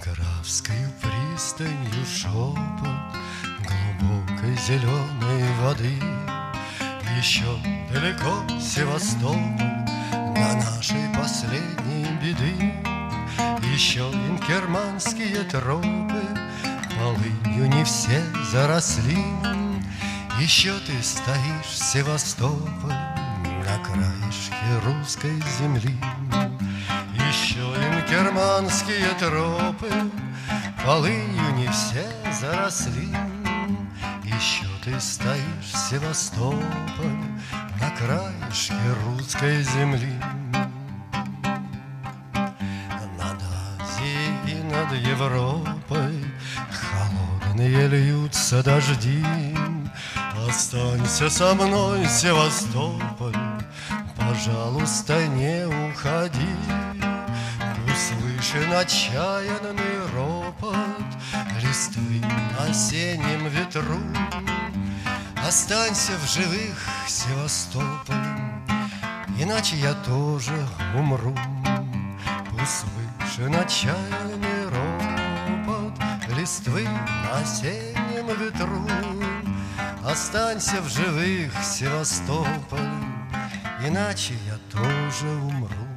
Графскою пристанью шепот глубокой зеленой воды. Еще далеко Севастополь до нашей последней беды. Еще инкерманские тропы полынью не все заросли. Еще ты стоишь, Севастополь, на краешке русской земли. Еще инкерманские тропы полынью не все заросли. Еще ты стоишь, Севастополь, на краешке русской земли. Над Азией и над Европой холодные льются дожди. Останься со мной, Севастополь, пожалуйста, не уходи. Услышен отчаянный ропот листвы на осеннем ветру. Останься в живых, Севастополь, иначе я тоже умру. Услышен отчаянный ропот листвы на осеннем ветру. Останься в живых, Севастополь, иначе я тоже умру.